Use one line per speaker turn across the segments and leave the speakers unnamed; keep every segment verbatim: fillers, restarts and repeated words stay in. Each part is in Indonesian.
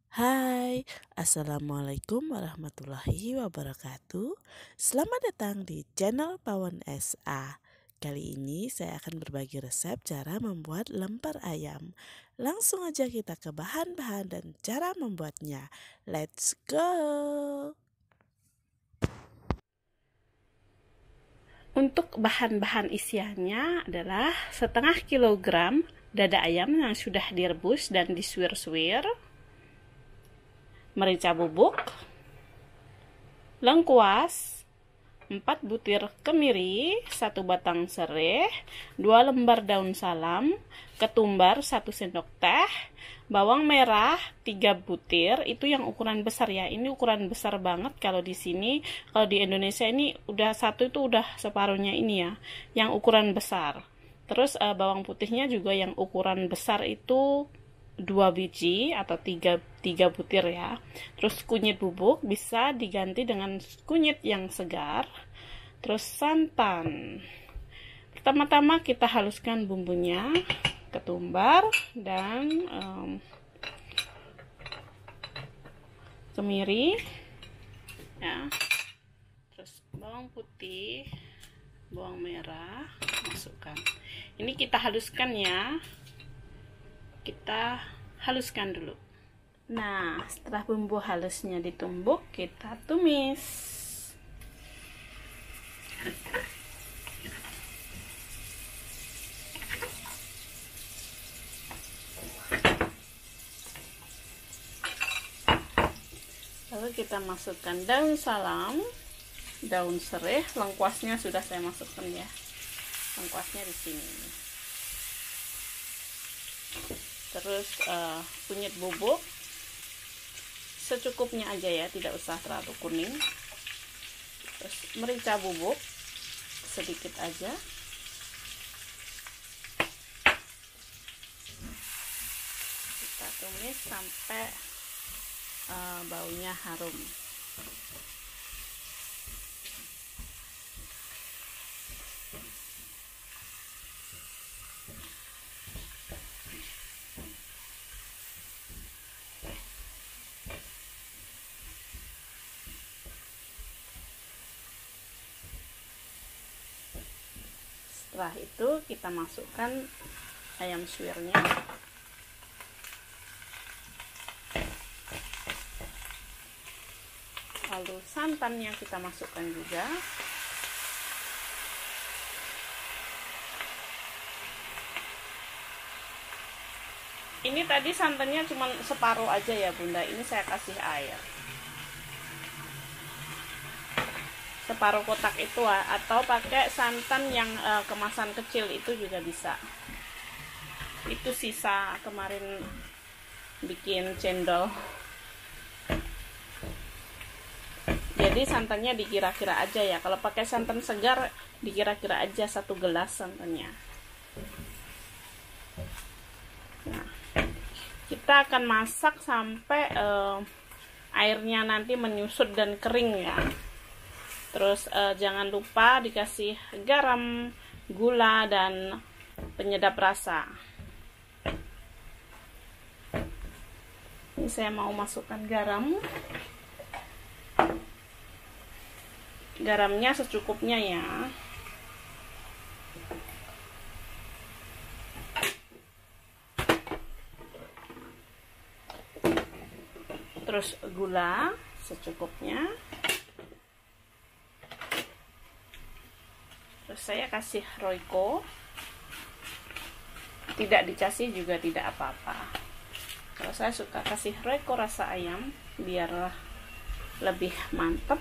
Hai, Assalamualaikum warahmatullahi wabarakatuh. Selamat datang di channel Pawon S A. Kali ini saya akan berbagi resep cara membuat lemper ayam. Langsung aja kita ke bahan-bahan dan cara membuatnya. Let's go!
Untuk bahan-bahan isiannya adalah setengah kilogram dada ayam yang sudah direbus dan disuir-suir, merica bubuk, lengkuas, empat butir kemiri, satu batang serai, dua lembar daun salam, ketumbar satu sendok teh, bawang merah tiga butir, itu yang ukuran besar ya. Ini ukuran besar banget kalau di sini. Kalau di Indonesia ini udah satu itu udah separuhnya ini ya, yang ukuran besar. Terus uh, bawang putihnya juga yang ukuran besar itu dua biji atau tiga, tiga butir ya. Terus kunyit bubuk bisa diganti dengan kunyit yang segar. Terus santan. Pertama-tama kita haluskan bumbunya, ketumbar dan um, kemiri ya. Terus bawang putih, bawang merah masukkan. Ini kita haluskan ya. Kita haluskan dulu. Nah, setelah bumbu halusnya ditumbuk, kita tumis. Lalu kita masukkan daun salam, daun serai, lengkuasnya sudah saya masukkan ya. Lengkuasnya di sini. Terus uh, kunyit bubuk secukupnya aja ya, tidak usah terlalu kuning. Terus merica bubuk sedikit aja. Kita tumis sampai uh, baunya harum. Setelah itu kita masukkan ayam suwirnya. Lalu santannya kita masukkan juga. Ini tadi santannya cuma separuh aja ya Bunda. Ini saya kasih air. Separuh kotak itu, atau pakai santan yang uh, kemasan kecil itu juga bisa. Itu sisa kemarin bikin cendol. Jadi santannya dikira-kira aja ya. Kalau pakai santan segar dikira-kira aja satu gelas santannya. Nah, kita akan masak sampai uh, airnya nanti menyusut dan kering ya. Terus eh, jangan lupa dikasih garam, gula, dan penyedap rasa. Ini saya mau masukkan garam. Garamnya secukupnya ya. Terus gula secukupnya. Terus saya kasih Royco, tidak dikasih juga tidak apa-apa. Kalau saya suka kasih Royco rasa ayam biar lebih mantap.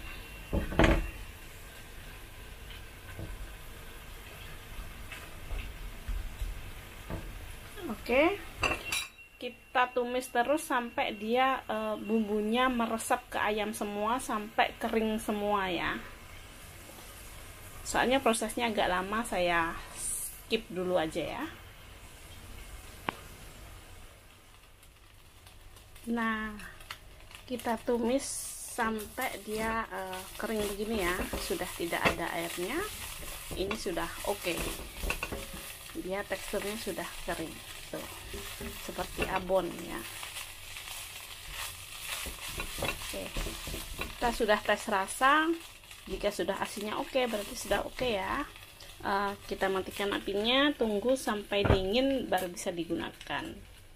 Oke, kita tumis terus sampai dia e, bumbunya meresap ke ayam semua, sampai kering semua ya. Soalnya prosesnya agak lama, saya skip dulu aja ya. Nah, kita tumis sampai dia uh, kering begini ya, sudah tidak ada airnya. Ini sudah oke. Okay. Dia teksturnya sudah kering. Tuh. Seperti abon ya. kita sudah tes rasa. Jika sudah asinnya oke, berarti sudah oke ya. Uh, kita matikan apinya, tunggu sampai dingin baru bisa digunakan.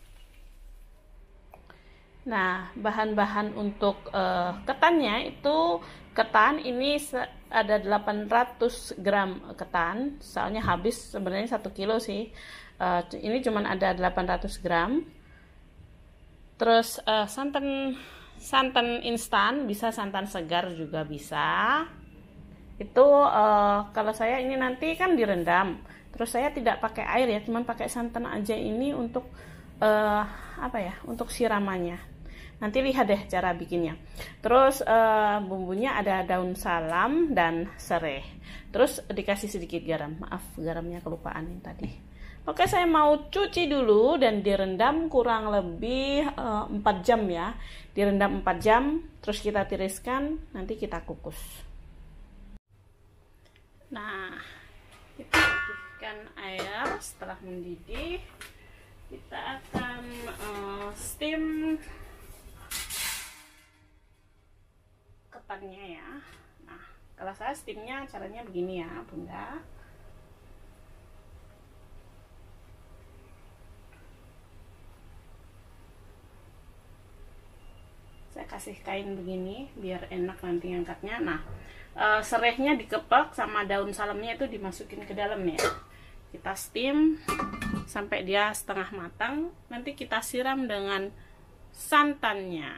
Nah, bahan-bahan untuk uh, ketannya itu, ketan ini ada delapan ratus gram ketan, soalnya habis sebenarnya satu kilo sih. Uh, ini cuman ada delapan ratus gram. Terus uh, santan santan instan, bisa santan segar juga bisa. Itu uh, kalau saya ini nanti kan direndam, terus saya tidak pakai air ya, cuman pakai santan aja ini untuk uh, apa ya, untuk siramannya. Nanti lihat deh cara bikinnya. Terus uh, bumbunya ada daun salam dan serai, terus dikasih sedikit garam. Maaf, garamnya kelupaan yang tadi. Oke, saya mau cuci dulu dan direndam kurang lebih uh, empat jam ya. Direndam empat jam, terus kita tiriskan, nanti kita kukus. Nah, kita aktifkan air. Setelah mendidih, kita akan uh, steam ketannya ya. Nah, kalau saya steamnya caranya begini ya, Bunda. Saya kasih kain begini biar enak nanti ngangkatnya. Nah, Uh, serehnya dikepak sama daun salamnya itu dimasukin ke dalam ya. Kita steam sampai dia setengah matang. Nanti kita siram dengan santannya.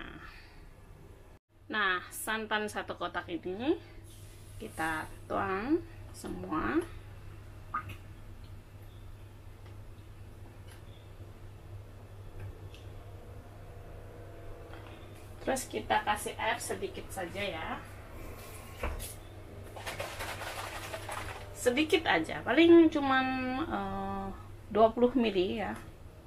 Nah, santan satu kotak ini kita tuang semua. Terus kita kasih air sedikit saja ya. Sedikit aja, paling cuman uh, dua puluh mili ya.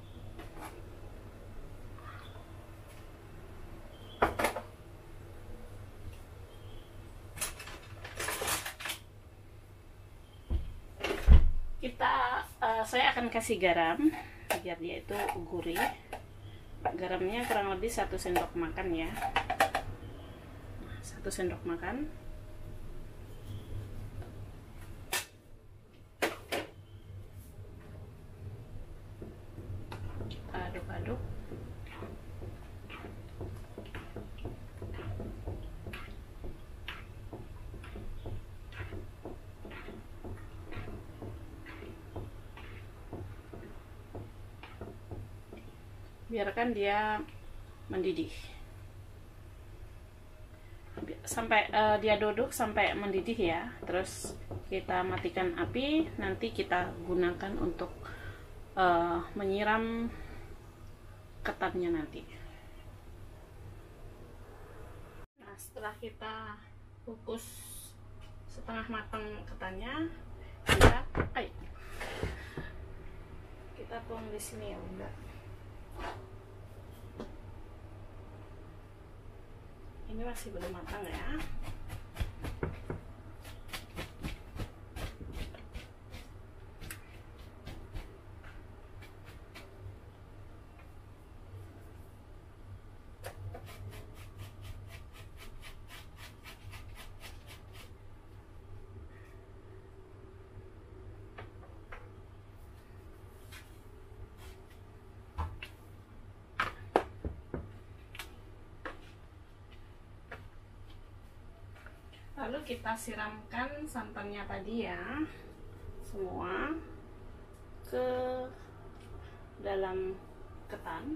Kita uh, saya akan kasih garam biar dia itu gurih. Garamnya kurang lebih satu sendok makan ya. Nah, satu sendok makan. Aduk-aduk. Biarkan dia mendidih sampai uh, dia duduk sampai mendidih ya. Terus kita matikan api. Nanti kita gunakan untuk uh, menyiram ketannya nanti. Nah, setelah kita kukus setengah matang ketannya, kita ay, kita tuang di sini ya Bunda. Ini masih belum matang ya. Lalu kita siramkan santannya tadi ya, semua ke dalam ketan.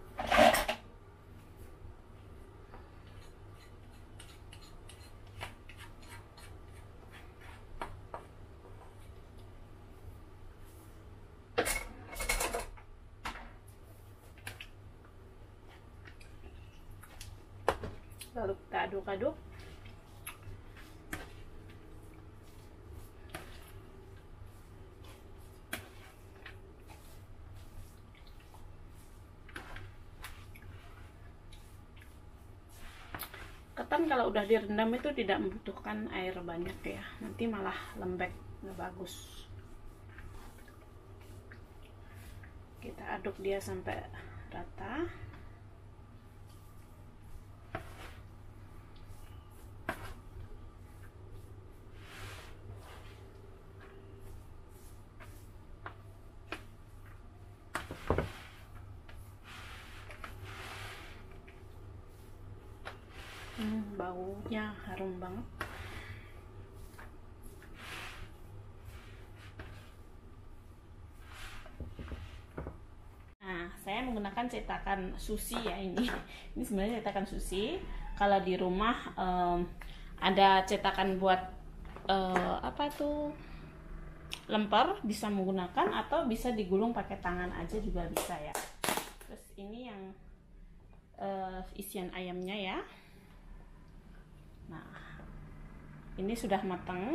Lalu kita aduk-aduk. Ketan kalau udah direndam itu tidak membutuhkan air banyak ya, nanti malah lembek, nggak bagus. Kita aduk dia sampai rata. Hmm, baunya harum banget. Nah, saya menggunakan cetakan sushi ya ini. Ini sebenarnya cetakan sushi. Kalau di rumah um, ada cetakan buat uh, apa tuh lemper, bisa menggunakan, atau bisa digulung pakai tangan aja juga bisa ya. Terus ini yang uh, isian ayamnya ya. Nah, ini sudah matang.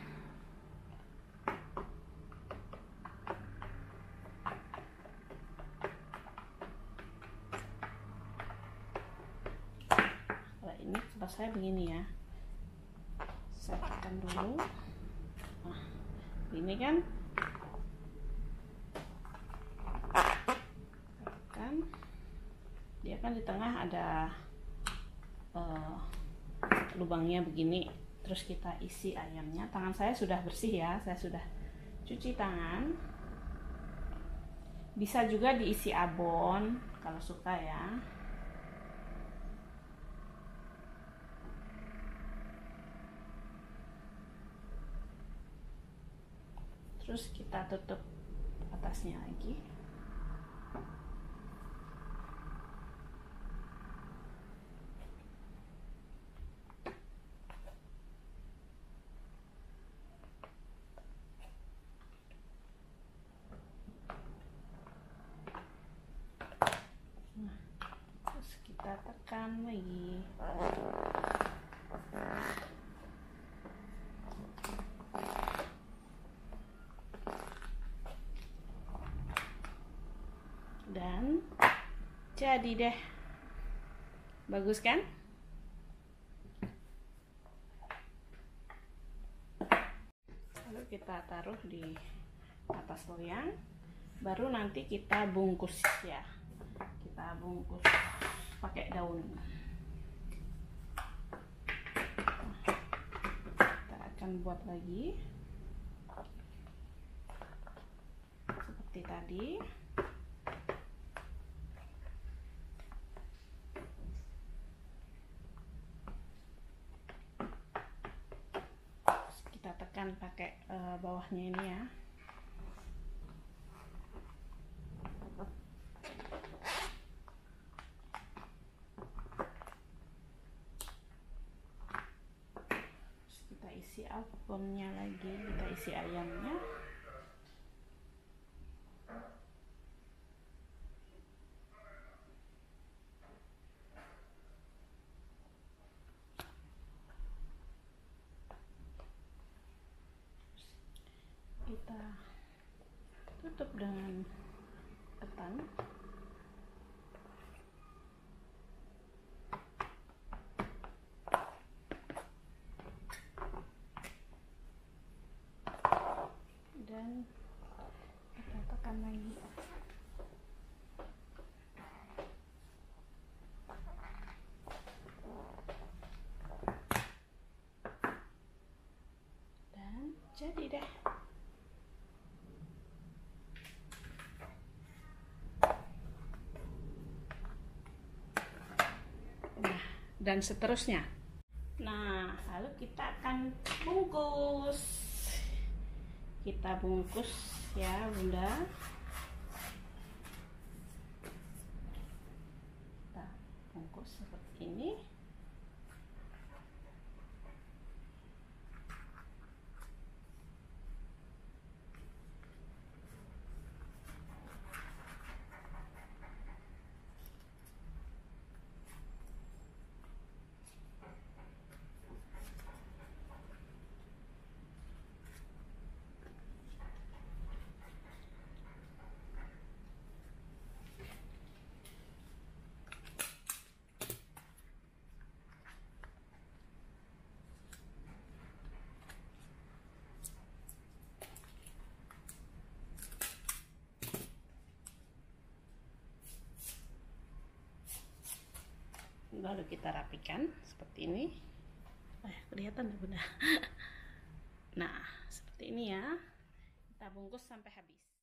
Ini tempat saya begini ya, saya tekan dulu. Nah, ini kan tekan, dia kan di tengah ada uh, lubangnya begini. Terus kita isi ayamnya. Tangan saya sudah bersih ya, saya sudah cuci tangan. Bisa juga diisi abon kalau suka ya. Terus kita tutup atasnya lagi. Nah, terus kita tekan lagi. Dan jadi deh, bagus kan? Lalu kita taruh di atas loyang, baru nanti kita bungkus ya. Kita bungkus pakai daun. Kita akan buat lagi seperti tadi. Tekan pakai uh, bawahnya ini ya. Terus kita isi abonnya lagi, kita isi ayamnya. Kita tutup dengan ketan. Dan kita tekan lagi. Dan jadi deh. Dan seterusnya. Nah, lalu kita akan bungkus. Kita bungkus ya, Bunda. Kita bungkus seperti ini. Lalu kita rapikan seperti ini. Eh, kelihatan ya Bunda. Nah, seperti ini ya. Kita bungkus sampai habis.